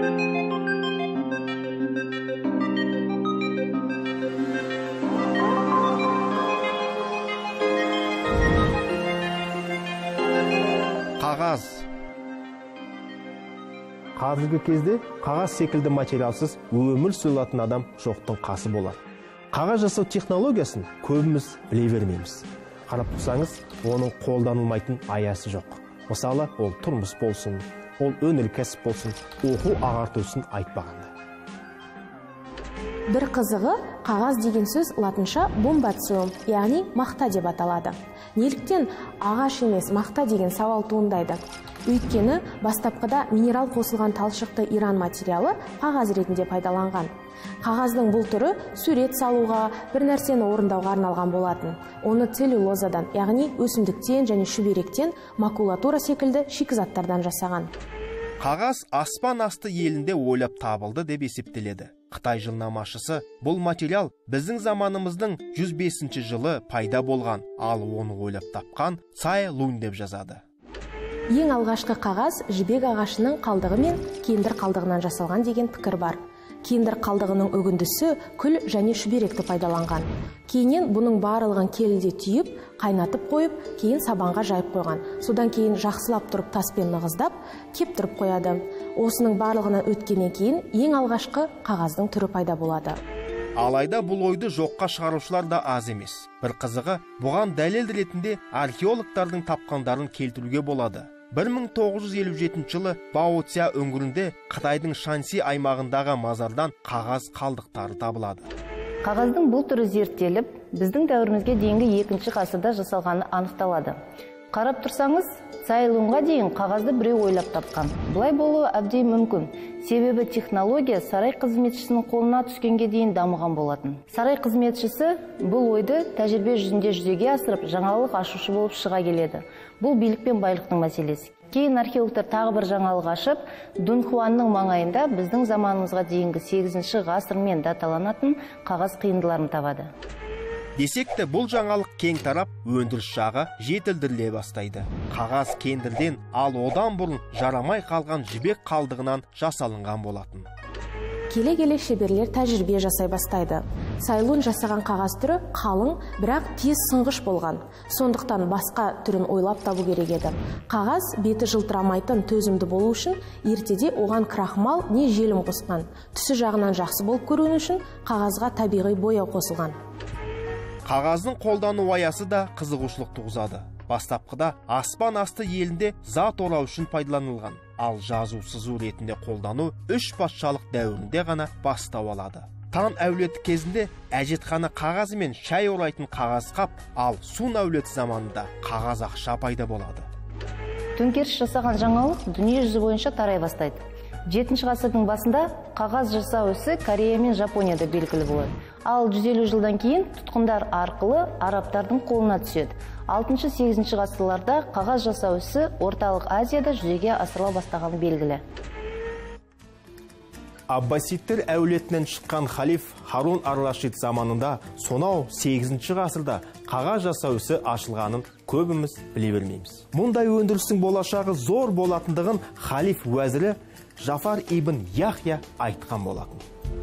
Қағаз. Қазіргі кезде қағаз секілді материалсыз өмір сүретін адам жоқтың қасы болады. Қағаз жасау технологиясын көбіміз біле бермейміз. Қарап тұрсаңыз, оның қолданылмайтын аясы жоқ. Мысалы, ол тұрмыс болсын, ол өнеркәсіп болсын, оқу ағарту ісін айтпағанда. Бір қызығы, қағаз деген сөз латынша бомбациум, яғни мақта деп аталады. Неліктен ағаш емес мақта деген сауал туындайды? Өйткені бастапқыда минерал қосылған талшықты иран материалы қағаз ретінде пайдаланған. Қағаздың бұл түрі сурет салуға, бір нәрсені орындауға арналған болатын. Оны целлюлозадан, яғни өсімдіктен және шүберектен, макулатура секілді шикізаттардан жасаған. Қағаз аспан асты елінде ойлап табылды деп есептеледі. Қытай жылнамашысы бұл материал біздің заманымыздың 105 жылы пайда болған, ал оны ойлап тапқан Цай Лунь деп жазады. Ең алғашқы қағаз жібек ағашының қалдығы мен кендір қалдығынан жасалған деген пікір бар. Кендір қалдығының үгіндісі күл және шүберекті пайдаланған. Кейіннен бұның барлығын келіде түйіп, қайнатып қойып, кейін сабанға жайып қойған. Содан кейін жақсылап тұрып таспен нығыздап, кептіріп қояды. Осының барлығынан өткеннен кейін ең алғашқы қағаздың түрі пайда болады. Алайда бұл ойды жоққа шығарушылар да аз емес. Бір қызығы, бұған дәлел ретінде археологтардың тапқандарын келтіруге болады. 1957 жылы Баоця өңірінде Қытайдың Шанси аймағындағы мазардан қағаз қалдықтары табылады. Қағаздың бұл түрі зерттеліп, біздің дәуірімізге дейінгі 2-ші ғасырда жасалғаны анықталады. Қарап тұрсаңыз, Цай Луньға дейін қағазды біреу ойлап тапқан. Бұлай болуы әбден мүмкін. Себебі технология сарай қызметшісінің қолына түскенге дейін дамыған болатын. Сарай қызметшісі бұл ойды тәжірибе жүзінде жүзеге асырып, жаңалық ашушы болып шыға келеді. Бұл билік пен байлықтың мәселесі. Кейін археологтар тағы бір жаңалық ашып, Дунхуанның маңайында біздің заманымызға дейінгі 8-ші ғасырмен даталанатын қағаз қиындыларын табады. Десекті бұл жаңалық кең тарап, өндіріс жағы жетілдіріле бастайды. Қағаз кендірден, ал одан бұрын жарамай қалған жібек қалдығынан жасалынған болатын. Келе-келе шеберлер тәжірибе жасай бастайды. Цай Лунь жасаған қағаз түрі қалың, бірақ тез сынғыш болған. Сондықтан басқа түрін ойлап табу керек еді. Қағаз беті жылтырамайтын төзімді болу үшін ертеде оған крахмал не желім қосқан. Түсі жағынан жақсы болып көріну үшін қағазға табиғи бояу қосылған. Қағаздың қолдану аясы да қызығушылық туғызады. Бастапқыда аспан асты елінде зат орау үшін пайдаланылған, ал жазу сызу ретінде қолдану 3 патшалық дәуірінде ғана бастау алады. Тан әулеті кезінде әжетхана қағазы мен шай орайтын қағаз қап, ал Сун әулеті заманында қағаз ақша пайда болады. Төңкеріс жасаған жаңалық дүние жүзі бойынша тарай бастайды. 7-ші ғасырдың басында қағаз жасау ісі Корея мен Жапонияда белгілі болады. Ал 150 жылдан кейін тұтқындар арқылы арабтардың қолына түседі. 6-8 ғасырларда қағаз жасау ісі Орталық Азияда жүзеге асырыла бастағаны белгілі. Аббасидтер әулетінен шыққан халиф Харун ар-Рашид заманында сонау 8-ші ғасырда қағаз жасау ісі ашылғанын көбіміз біле бермейміз. Мұндай өндірістің болашағы зор болатындығын халиф уәзірі Жафар ибн Яхья айтқан болатын.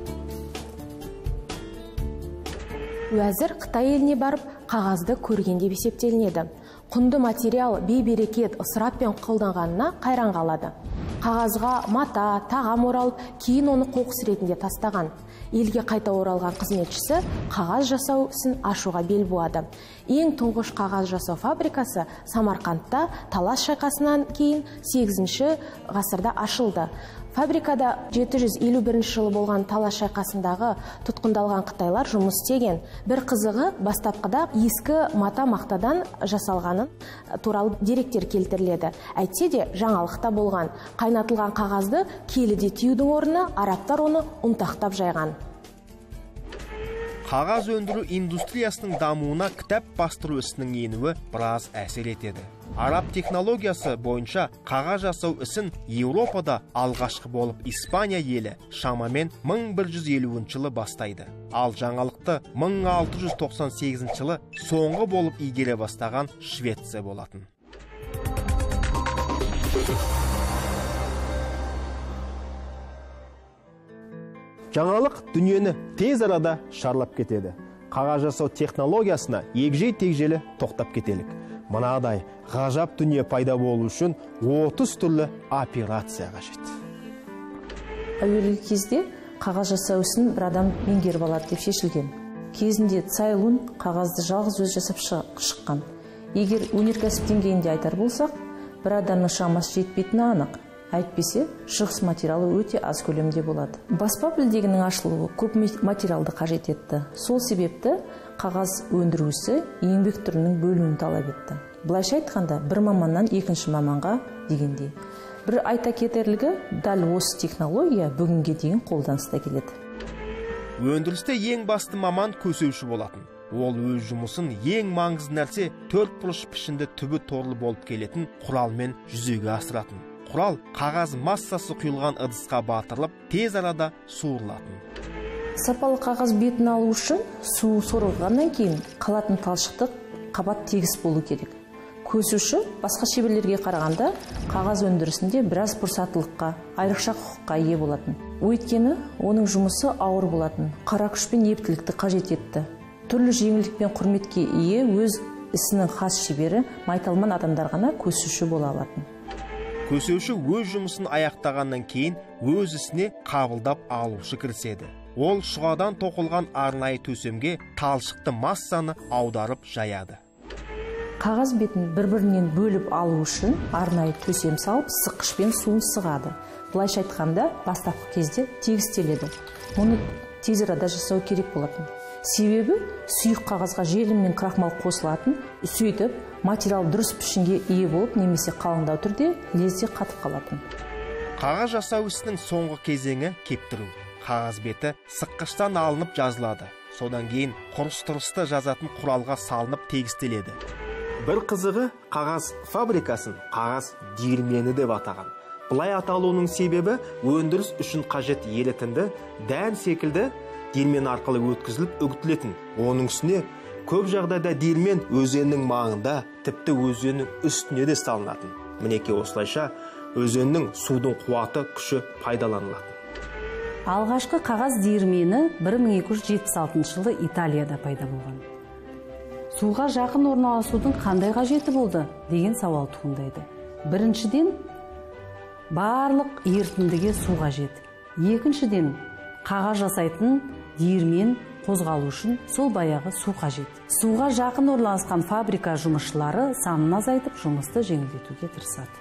Уәзір Қытай еліне барып, қағазды көрген деп есептелінеді. Құнды материал бей-берекет ысыраппен қолданғанына қайран қалады. Қағазға мата, тағам оралып, кейін оны қоқыс ретінде тастаған. Елге қайта оралған қызметшісі қағаз жасау ісін ашуға бел буады. Ең тұңғыш қағаз жасау фабрикасы Самарқандта Талас шайқасынан кейін 8-ші ғасырда ашылды. Фабрикада 751 жылы болған Талас шайқасындағы тұтқындалған қытайлар жұмыс істеген. Бір қызығы, бастапқыда ескі мата мақтадан жасалғанын туралы деректер келтіріледі. Әйтсе де жаңалықта болған. Қайнатылған қағазды келіде тиюдің орнына арабтар оны ұнтақтап жайған. Қағаз өндіру индустриясының дамуына кітап бастыру ісінің енуі біраз әсер етеді. Араб технологиясы бойынша қағаз жасау ісін Еуропада алғашқы болып Испания елі шамамен 1150 жылы бастайды. Ал жаңалықты 1698 жылы соңғы болып игере бастаған Швеция болатын. Жаңалық дүниені тез арада шарлап кетеді. Қағаз жасау технологиясына егжей-тегжейлі тоқтап кетелік. Мынадай ғажап дүние пайда болу үшін 30 түрлі операция қажет. Әуелгі кезде қағаз жасау ісін бір адам меңгеріп алады деп шешілген. Кезінде Цай Лун қағазды жалғыз өзі жасап шыққан. Егер өнеркәсіп деңгейінде айтар болсақ, бір адамның шамасы жетпейтіні анық. Әйтпесе, шығыс материалы өте аз көлемде болады. Баспа білдегінің ашылуы көп материалды қажет етті. Сол себепті қағаз өндірісі еңбек түрінің бөлуін талап етті. Былайша айтқанда, бір маманнан екінші маманға дегендей. Бір айта кетерлігі, дәл осы технология бүгінге дейін қолданыста келеді. Өндірісте ең басты маман көсеуші болатын. Ол өз жұмысын ең маңызды нәрсе 4 бұрыш пішінді түбі торлы болып келетін құралмен жүзеге асыратын. Құрал қағаз массасы құйылған ыдысқа батырылып, тез арада суырылатын. Сапалы қағаз бетін алу үшін су сорғаннан кейін қалатын талшықты қабат тегіс болу керек. Көсуші басқа шеберлерге қарағанда қағаз өндірісінде біраз пұрсатылыққа, айрықша құқыққа ие болатын. Өйткені оның жұмысы ауыр болатын, қара күш пен ептілікті қажет етті. Түрлі жеңілдік пен құрметке ие өз ісінің хас шебері майталман адамдар ғана көсуші бола алатын. Көсеуші өз жұмысын аяқтағаннан кейін өз ісіне қабылдап алушы кіріседі. Ол шұғадан тоқылған арнайы төсемге талшықты массаны аударып жаяды. Қағаз бетін бір-бірінен бөліп алу үшін арнайы төсем салып, сыққышпен суын сығады. Былайша айтқанда, бастапқы кезде тегістеледі. Мұны тез арада жасау керек болатын. Себебі сұйық қағазға желім мен крахмал қосылатын, сөйтіп материал дұрыс пішінге ие болып, немесе қалыңдау түрде лезде қатып қалатын. Қағаз жасау ісінің соңғы кезеңі кептіру. Қағаз беті сыққыштан алынып жазылады. Содан кейін құрыстырысты жазатын құралға салынып тегістеледі. Бір қызығы, қағаз фабрикасын қағаз диірмені деп атаған. Бұлай аталуының себебі өндіріс үшін қажет ерітінді дән секілді диірмен арқылы өткізіліп үгітілетін. Оның үстіне көп жағдайда диірмен өзеннің маңында, тіпті өзеннің үстіне де салынатын. Мінекей осылайша өзеннің судың қуаты күші пайдаланылатын. Алғашқы қағаз диірмені 1276 жылы Италияда пайда болған. Суға жақын орналасудың қандай қажеті болды деген сауал туындайды. Біріншіден, барлық ерітіндіге су қажет. Екіншіден, қағаз жасайтын диірмен қозғалу үшін сол баяғы су қажет. Суға жақын орналасқан фабрика жұмысшылары санын азайтып, жұмысты жеңілдетуге тырысады.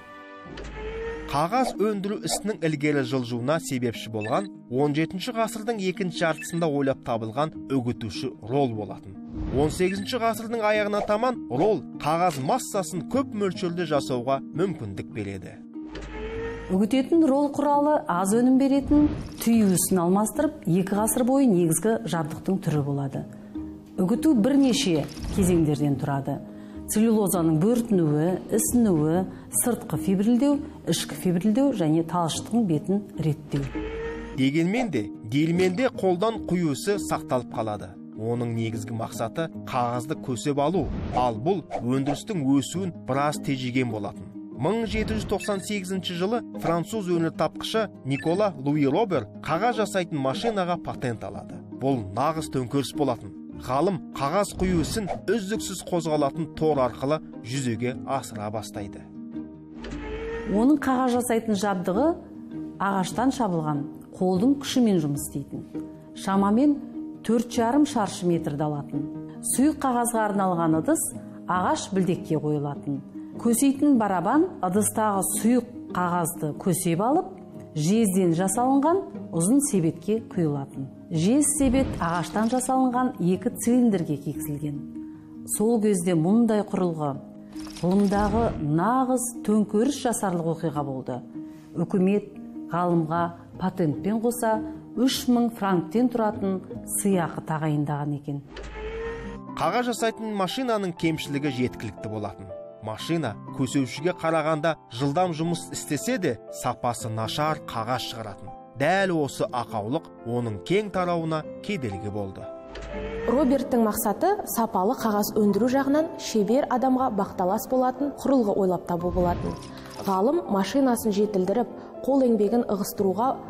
Қағаз өндіру ісінің ілгері жылжуына себепші болған 17 ғасырдың екінші жартысында ойлап табылған үгітуші рол болатын. 18 ғасырдың аяғына таман рол қағаз массасын көп мөлшерде жасауға мүмкіндік береді. Үгітетін рол құралы аз өнім беретін түйісін алмастырып, 2 ғасыр бойы негізгі жабдықтың түрі болады. Үгіту бірнеше кезеңдерден тұрады. Целлюлозаның бөртінуі, ісінуі, сыртқы фибрилдеу, ішкі фибрилдеу және талшықтың бетін реттеу. Дегенмен де, диірменде қолдан құюысы сақталып қалады. Оның негізгі мақсаты қағазды көсеп алу, ал бұл өндірістің өсуін біраз тежеген болатын. 1798 жылы француз өнертапқышы Никола Луи Робер қағаз жасайтын машинаға патент алады. Бұл нағыз төңкеріс болатын. Ғалым қағаз құю ісін үздіксіз қозғалатын тор арқылы жүзеге асыра бастайды. Оның қағаз жасайтын жабдығы ағаштан шабылған қолдың күшімен жұмыс істейтін. Шамамен 4,5 шаршы метрді алатын. Сұйық қағазға арналған ыдыс ағаш білдекке қойылатын. Көсейтін барабан ыдыстағы сұйық қағазды көсеп алып, жезден жасалынған ұзын себетке құйылатын. Жез себет ағаштан жасалынған 2 цилиндрге кекізілген. Сол кезде мұндай құрылғы ғылымдағы нағыз төңкеріс жасарлық оқиға болды. Үкімет ғалымға патентпен қоса 3000 франктен тұратын сыйақы тағайындаған екен. Қағаз жасайтын машинаның кемшілігі жеткілікті болатын. Машина көсеушіге қарағанда жылдам жұмыс істесе де, сапасы нашар қағаз шығаратын. Дәл осы ақаулық оның кең тарауына кедергі болды. Роберттің мақсаты сапалы қағаз өндіру жағынан шебер адамға бақталас болатын құрылғы ойлап табу болатын. Ғалым машинасын жетілдіріп, қол еңбегін ығыстыруға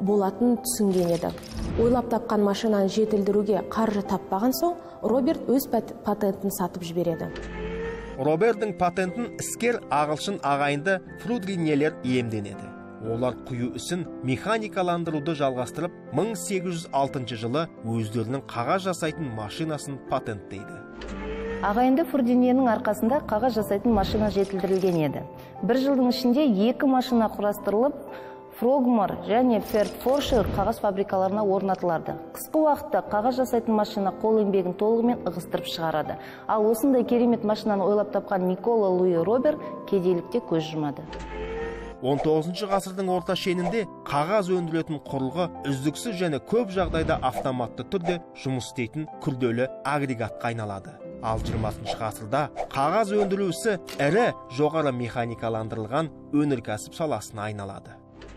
болатынын түсінген еді. Ойлап тапқан машинаны жетілдіруге қаржы таппаған соң, Роберт өз патентін сатып жібереді. Роберттің патентін іскер ағылшын ағайынды фрудринелер иемденеді. Олар құю ісін механикаландыруды жалғастырып, 1806 жылы өздерінің қағаз жасайтын машинасын патенттейді. Ағайынды Фурдиненің арқасында қағаз жасайтын машина жетілдірілген еді. Бір жылдың ішінде 2 машина құрастырылып, Фрогмор және Форшер қағаз фабрикаларына орнатылады. Қысқы уақытта қағаз жасайтын машина қол еңбегін толығымен ығыстырып шығарады. Ал осындай керемет машинаны ойлап тапқан Никола Луи Робер кедейлікте көз жұмады. 19 ғасырдың орта шенінде қағаз өндіретін құрылғы үздіксіз және көп жағдайда автоматты түрде жұмыс істейтін күрделі агрегатқа айналады. Ал 20 ғасырда қағаз өндіру ісі ірі жоғары механикаландырылған өнеркәсіп саласына айналады.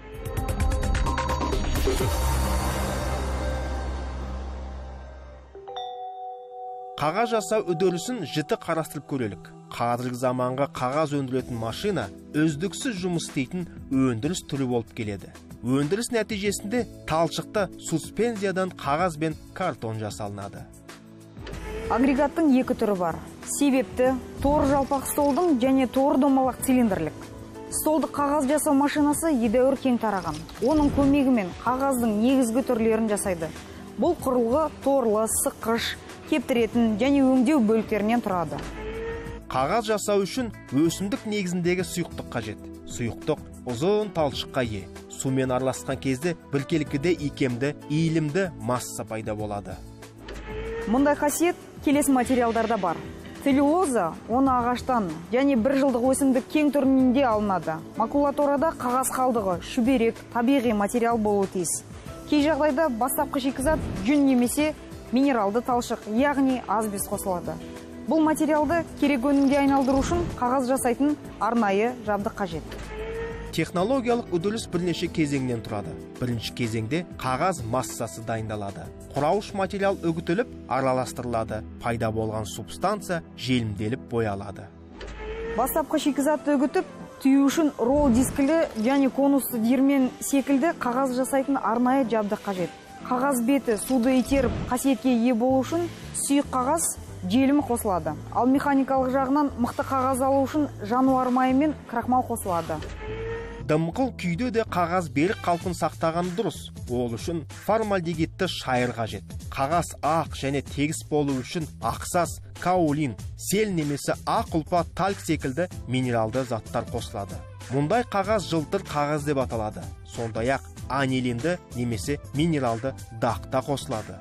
Қағаз жасау үдерісін жіті қарастырып көрелік. Қазіргі заманғы қағаз өндіретін машина үздіксіз жұмыс істейтін өндіріс түрі болып келеді. Өндіріс нәтижесінде талшықты суспензиядан қағаз бен картон жасалынады. Агрегаттың 2 түрі бар. Себепті тор жалпақ столдың және тор домалақ цилиндрлік. Столдық қағаз жасау машинасы едәуір кең тараған. Оның көмегімен қағаздың негізгі түрлерін жасайды. Бұл құрылғы торлы, сыққыш, кептіретін және өңдеу бөліктерінен тұрады. Қағаз жасау үшін өсімдік негізіндегі сұйықтық қажет. Сұйықтық ұзын талшыққа ие. Сумен араласқан кезде біркелкіде икемді, иілімді масса пайда болады. Мұндай қасиет келесі материалдарда бар. Целлюлоза, оны ағаштан және бір жылдық өсімдік кең түрінде алынады. Макулатурада қағаз қалдығы, шүберек, табиғи материал болуы тиіс. Кей жағдайда бастапқы шикізат жүн немесе минералды талшық, яғни асбест қосылады. Бұл материалды керек өнімге айналдыру үшін қағаз жасайтын арнайы жабдық қажет. Технологиялық үдеріс бірнеше кезеңнен тұрады. Бірінші кезеңде қағаз массасы дайындалады. Құрауыш материал үгітіліп, араластырылады. Пайда болған субстанция желімделіп боялады. Бастапқы шикізатты үгітіп, түю үшін ролл дискілі және конусты диірмен секілді қағаз жасайтын арнайы жабдық қажет. Қағаз беті суды итеріп, қасиетке ие болу үшін сұйық қағаз желімі қосылады. Ал механикалық жағынан мықты қағаз алу үшін жануар майы мен крахмал қосылады. Дымқыл күйде де қағаз берік қалпын сақтаған дұрыс. Ол үшін формальдегидті шайыр қажет. Қағаз ақ және тегіс болу үшін ақсас, каолин, сел немесе ақ ұлпа, тальк секілді минералды заттар қосылады. Мұндай қағаз жылтыр қағаз деп аталады. Сондай-ақ анилинді немесе минералды дақта қосылады.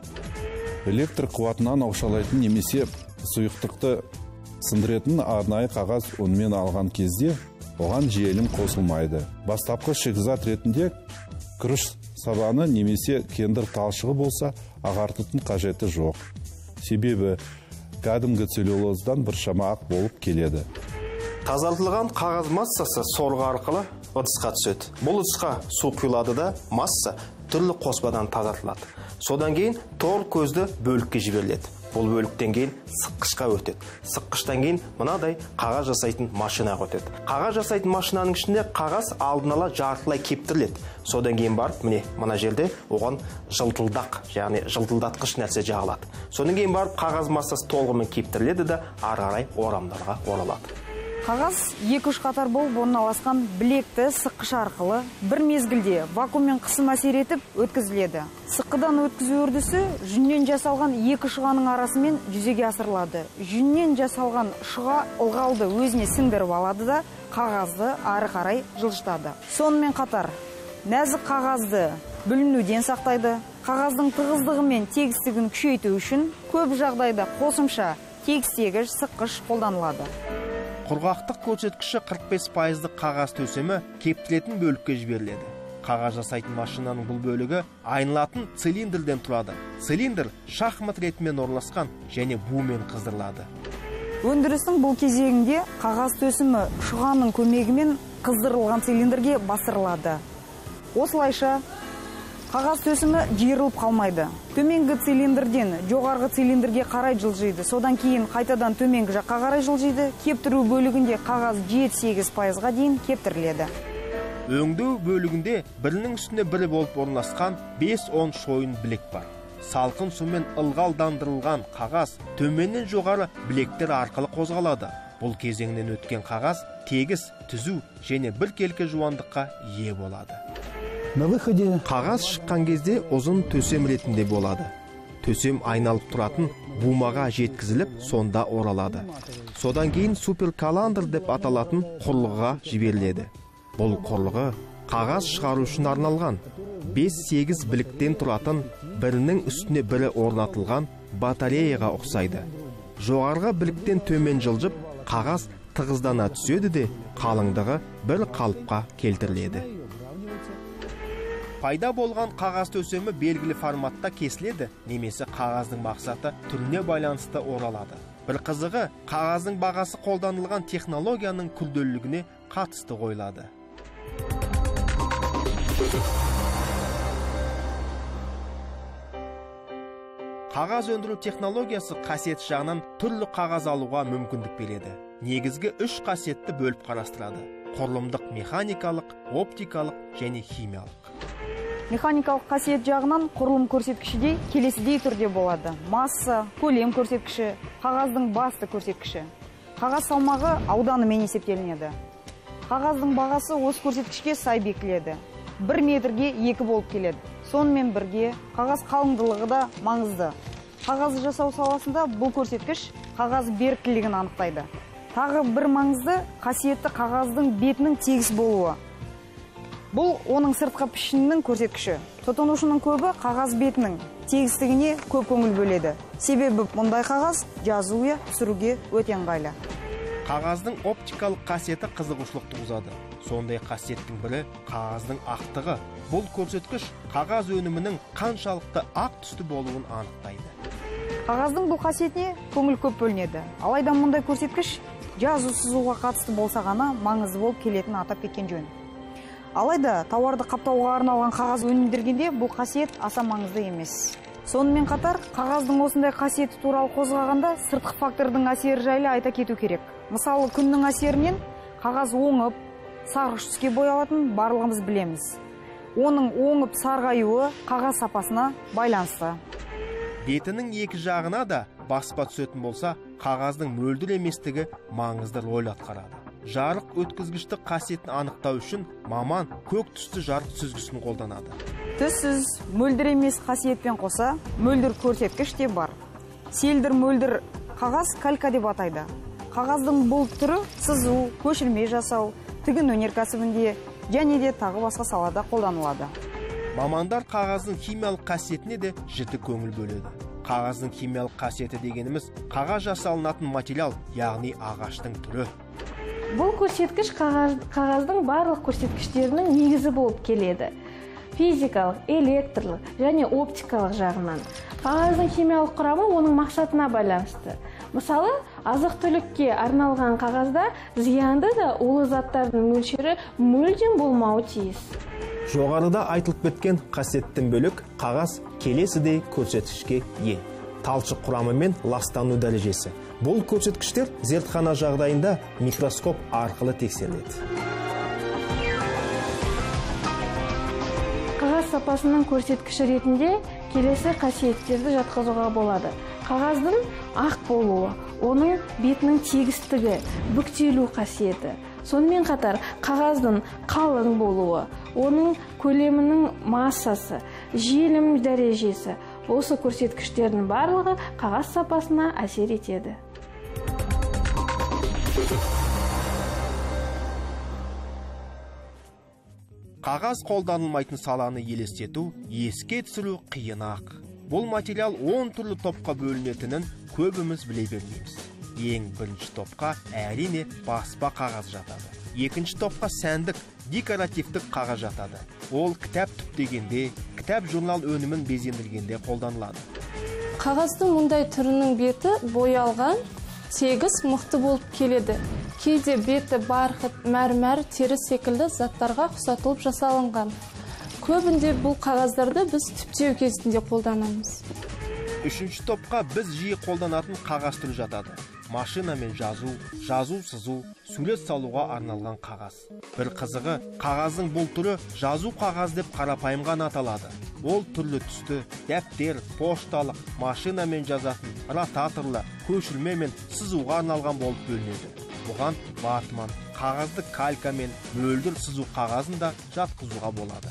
Электр қуатынан оқшаулайтын немесе сұйықтықты сындыратын арнайы қағаз онымен алған кезде оған желім қосылмайды. Бастапқы шикізат ретінде күріш сабаны немесе кендір талшығы болса, ағартудың қажеті жоқ. Себебі кәдімгі целлюлоздан біршама ақ болып келеді. Тазартылған қағаз массасы сорғы арқылы ыдысқа түседі. Бұл ыдысқа су құйылады да масса түрлі қоспадан тазартылады. Содан кейін тор көзді бөлікке жіберіледі. Бұл бөліктен кейін сыққышқа өтеді. Сыққыштан кейін мынадай қағаз жасайтын машинаға өтеді. Қағаз жасайтын машинаның ішінде қағаз алдын ала жартылай кептіріледі. Содан кейін барып, мына жерде оған жылтылдақ, яғни жылтылдатқыш нәрсе жағылады. Содан кейін барып қағаз массасы толығымен кептіріледі де ары қарай орамдарға оралады. Қағаз 2-3 қатар болып орналасқан білекті сыққыш арқылы бір мезгілде вакууммен қысым әсер етіп өткізіледі. Сыққыдан өткізу үрдісі жүннен жасалған 2 шұғаның арасымен жүзеге асырылады. Жүннен жасалған шұға ылғалды өзіне сіңдіріп алады да қағазды ары қарай жылжытады. Сонымен қатар нәзік қағазды бүлінуден сақтайды. Қағаздың тығыздығы мен тегістігін күшейту үшін көп жағдайда қосымша тегістегіш сыққыш қолданылады. Құрғақтық көрсеткіші 45% қағаз төсемі кептіретін бөлікке жіберіледі. Қағаз жасайтын машинаның бұл бөлігі айнылатын цилиндрден тұрады. Цилиндр шахмат ретімен орналасқан және бумен қыздырылады. Өндірістің бұл кезегінде қағаз төсімі шұғаның көмегімен қыздырылған цилиндрге бастырылады. Осылайша қағаз төсімі жиырылып қалмайды. Төменгі цилиндрден жоғарғы цилиндрге қарай жылжиды. Содан кейін қайтадан төменгі жаққа қарай жылжиды. Кептіру бөлігінде қағаз 7-8%-ға дейін кептіріледі. Өңдеу бөлігінде бірінің үстіне бірі болып орналасқан 5-10 шойын білек бар. Салқын сумен ылғалдандырылған қағаз төменнен жоғары білектер арқылы қозғалады. Бұл кезеңнен өткен қағаз тегіс, түзу және біркелкі жуандыққа ие болады. На выходе Қағаз шыққан кезде ұзын төсем ретінде болады. Төсем айналып тұратын бумаға жеткізіліп, сонда оралады. Содан кейін суперкаландр деп аталатын құрылғыға жіберіледі. Бұл құрылғы қағаз шығару үшін арналған. 5-8 біліктен тұратын, бірінің үстіне бірі орнатылған батареяға ұқсайды. Жоғарғы біліктен төмен жылжып, қағаз тығыздана түседі де, қалыңдығы бір қалыпқа келтіріледі. Пайда болған қағаз төсемі белгілі форматта кесіледі, немесе қағаздың мақсаты түріне байланысты оралады. Бір қызығы, қағаздың бағасы қолданылған технологияның күрделілігіне қатысты қойылады. Қағаз өндіру технологиясы қасиет жағынан түрлі қағаз алуға мүмкіндік береді. Негізгі 3 қасиетті бөліп қарастырады: құрылымдық, механикалық, оптикалық және химиялық. Механикалық қасиет жағынан құрылым көрсеткіші де келесідей түрде болады: масса, көлем көрсеткіші, қағаздың басты көрсеткіші. Қағаз салмағы ауданымен есептелінеді. Қағаздың бағасы осы көрсеткішке сай бекіледі. 1 метрге 2 болып келеді. Сонымен бірге қағаз қалыңдылығы да маңызды. Қағаз жасау саласында бұл көрсеткіш қағаз беріктілігін анықтайды. Тағы бір маңызды қасиеті қағаздың бетінің тегіс болуы. Бұл оның сыртқы пішінінің көрсеткіші. Тұтынушының көбі қағаз бетінің тегістігіне көп көңіл бөледі. Себебі мұндай қағаз жазуға, түсіруге өте ыңғайлы. Қағаздың оптикалық қасиеті қызығушылық туғызады. Сондай қасиеттің бірі қағаздың ақтығы. Бұл көрсеткіш қағаз өнімінің қаншалықты ақ түсті болуын анықтайды. Қағаздың бұл қасиетіне көңіл көп бөлінеді. Алайда мұндай көрсеткіш жазу сызуға қатысты болса ғана маңызды болып келетінін атап кеткен жөн. Алайда тауарды қаптауға арналған қағаз өнімдергенде бұл қасиет аса маңызды емес. Сонымен қатар, қағаздың осындай қасиеті туралы қозғағанда сыртқы фактордың әсері жайлы айта кету керек. Мысалы, күннің әсерінен қағаз оңып, сарғыш түске боялатын барлығымыз білеміз. Оның оңып сарғаюы қағаз сапасына байланысты. Бетінің екі жағына да баспа түсетін болса, қағаздың мөлдір еместігі маңызды рөл атқарады. Жарық өткізгіштік қасиетін анықтау үшін маман көк түсті жарық сүзгісін қолданады. Түссіз, мөлдір емес қасиетпен қоса, мөлдір көрсеткіш те бар. Селдір мөлдір қағаз калька деп атайды. Қағаздың бұл түрі сызу, көшірме жасау, тігін өнеркәсібінде және де тағы басқа салада қолданылады. Мамандар қағаздың химиялық қасиетіне де жіті көңіл бөледі. Қағаздың химиялық қасиеті дегеніміз қағаз жасалынатын материал, яғни ағаштың түрі. Бұл көрсеткіш қағаздың барлық көрсеткіштерінің негізі болып келеді. Физикалық, электрлік және оптикалық жағынан. Қағаздың химиялық құрамы оның мақсатына байланысты. Мысалы, азық-түлікке арналған қағазда зиянды да улы заттардың мөлшері мүлдем болмауы тиіс. Жоғарыда айтылып кеткен қасиеттен бөлек қағаз келесідей көрсеткішке ие. Талшық құрамы мен ластану дәрежесі. Бұл көрсеткіштер зертхана жағдайында микроскоп арқылы тексеріледі. Қағаз сапасының көрсеткіші ретінде келесі қасиеттерді жатқызуға болады. Қағаздың ақ болуы, оның бетінің тегістігі, бүктелу қасиеті. Сонымен қатар қағаздың қалың болуы, оның көлемінің массасы, желім дәрежесі. Осы көрсеткіштердің барлығы қағаз сапасына әсер етеді. Қағаз қолданылмайтын саланы елестету, еске түсіру қиын-ақ. Бұл материал 10 түрлі топқа бөлінетінін көбіміз біле бермейміз. Ең бірінші топқа әрине баспа қағаз жатады. Екінші топқа сәндік, декоративтік қағаз жатады. Ол кітап түптегенде, кітап журнал өнімін безендіргенде қолданылады. Қағаздың мұндай түрінің беті боялған, тегіс, мықты болып келеді. Кейде беті барқыт, мәрмәр, тері секілді заттарға ұқсатылып жасалынған. Көбінде бұл қағаздарды біз түптеу кезінде қолданамыз. Үшінші топқа біз жиі қолданатын қағаз түрі жатады. машинамен жазу сызу, сурет салуға арналған қағаз. Бір қызығы, қағаздың бұл түрі жазу қағаз деп қарапайым ғана аталады. Ол түрлі түсті, дәптер, пошталық, машинамен жазатын, ротаторлы, көшірме мен сызуға арналған болып бөлінеді. Бұған ватман, қағазды калька мен мөлдір сызу қағазын да жатқызуға болады.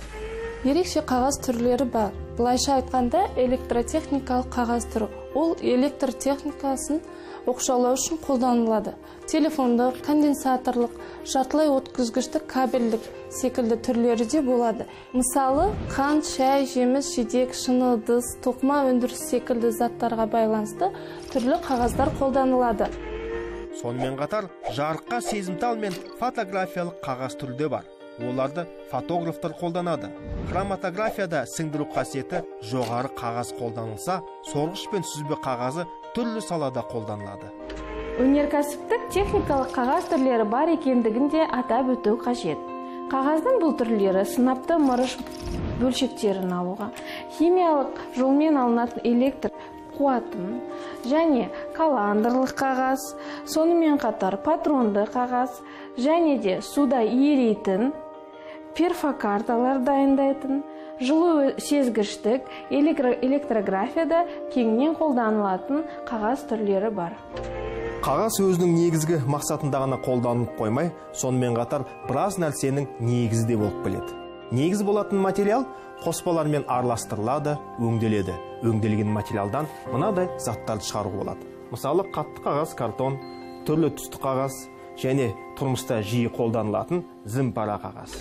Ерекше қағаз түрлері бар. Былайша айтқанда электротехникалық қағаз түрі. Ол электр техникасын оқшаулау үшін қолданылады. Телефондық, конденсаторлық, жартылай өткізгіштік, кабельдік секілді түрлері де болады. Мысалы, қант, шай, жеміс, жидек, шыны, ыдыс, тоқыма өндіріс секілді заттарға байланысты түрлі қағаздар қолданылады. Сонымен қатар, жарыққа сезімтал мен фотографиялық қағаз түрі де бар. Оларды фотографтар қолданады. Хроматографияда сіңдіру қасиеті жоғары қағаз қолданылса, сорғыш пен сүзбе қағазы түрлі салада қолданылады. Өнеркәсіптік техникалық қағаз түрлері бар екендігін де атап өту қажет. Қағаздың бұл түрлері сынапты мырыш бөлшектерін алуға, химиялық жолмен алынатын электр қуатын және каландрлық қағаз, сонымен қатар патронды қағаз және де суда еритін перфокарталар дайындайтын, жылу сезгіштік, электрографияда кеңінен қолданылатын қағаз түрлері бар. Қағаз өзінің негізгі мақсатында ғана қолданылып қоймай, сонымен қатар біраз нәрсенің негізі де болып келеді. Негіз болатын материал қоспалармен араластырылады, өңделеді. Өңделген материалдан мынадай заттарды шығаруға болады. Мысалы, қатты қағаз, картон, түрлі түсті қағаз және тұрмыста жиі қолданылатын зімпара қағаз.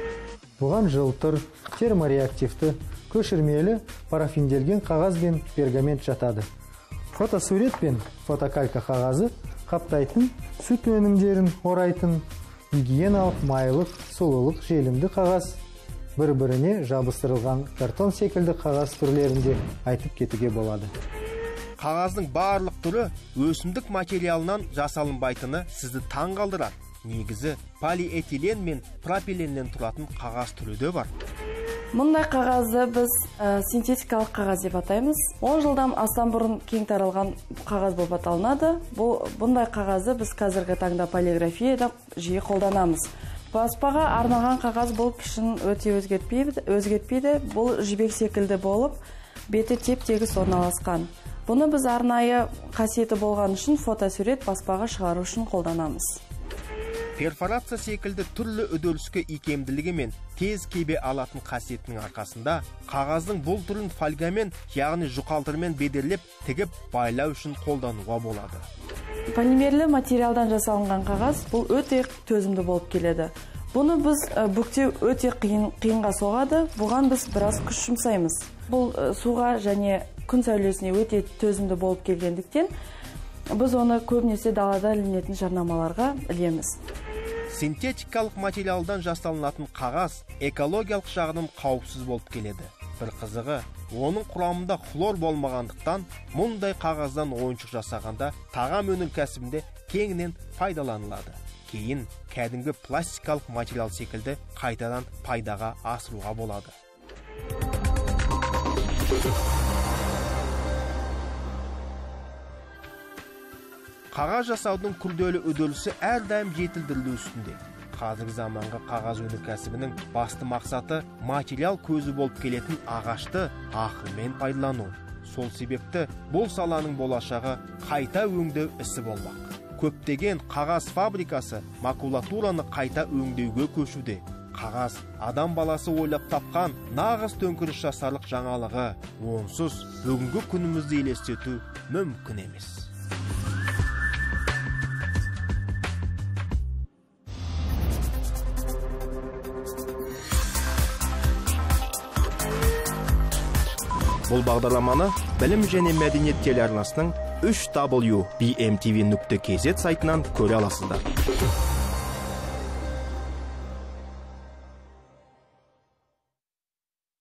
Бұған жылтыр, термореактивті, көшірмелі, парафинделген қағаз бен пергамент жатады. Фотосурет пен фотокалька қағазы қаптайтын, сүт өнімдерін орайтын, гигиеналық, майлық, сұлулық, желімді қағаз, бір-біріне жабыстырылған картон секілді қағаз түрлерінде айтып кетуге болады. Қағаздың барлық түрі өсімдік материалынан жасалынбайтыны сізді таң қалдырады. Негізі полиэтилен мен пропиленнен тұратын қағаз түрі де бар. Мұндай қағазды біз синтетикалық қағаз деп атаймыз. 10 жылдан астам бұрын кең таралған қағаз болып аталынады. Бұндай қағазды біз қазіргі таңда полиграфияда жиі қолданамыз. Баспаға арналған қағаз бұл пішін өте өзгертпейді. Бұл жібек секілді болып, беті теп-тегіс орналасқан. Бұны біз арнайы қасиеті болған үшін фотосурет баспаға шығару үшін қолданамыз. Перфорация секілді түрлі үдеріске икемділігі мен тез кебе алатын қасиетінің арқасында қағаздың бұл түрін фольгамен, яғни жұқалтырмен бедерлеп, тігіп байлау үшін қолдануға болады. Полимерлі материалдан жасалынған қағаз бұл өте төзімді болып келеді. Бұны біз бүктеу өте қиынға соғады, бұған біз біраз күш жұмсаймыз. Бұл суға және күн сәулесіне өте төзімді болып келгендіктен, біз оны көбінесе далада ілінетін жарнамаларға ілеміз. Синтетикалық материалдан жасалынатын қағаз экологиялық жағынан қауіпсіз болып келеді. Бір қызығы, оның құрамында хлор болмағандықтан, мұндай қағаздан ойыншық жасағанда тағам өнеркәсібінде кеңінен пайдаланылады. Кейін кәдімгі пластикалық материал секілді қайтадан пайдаға асыруға болады. Қағаз жасаудың күрделі үдерісі әрдайым жетілдірілу үстінде. Қазіргі заманғы қағаз өнеркәсібінің басты мақсаты материал көзі болып келетін ағашты ақылмен пайдалану. Сол себепті бұл саланың болашағы қайта өңдеу ісі болмақ. Көптеген қағаз фабрикасы макулатураны қайта өңдеуге көшуде. Қағаз адам баласы ойлап тапқан нағыз төңкеріс жасарлық жаңалығы. Онсыз бүгінгі күнімізді елестету мүмкін емес. Бұл бағдарламаны білім және мәдениет телеарнасының 3w.bmtv.kz сайтынан көре аласыздар.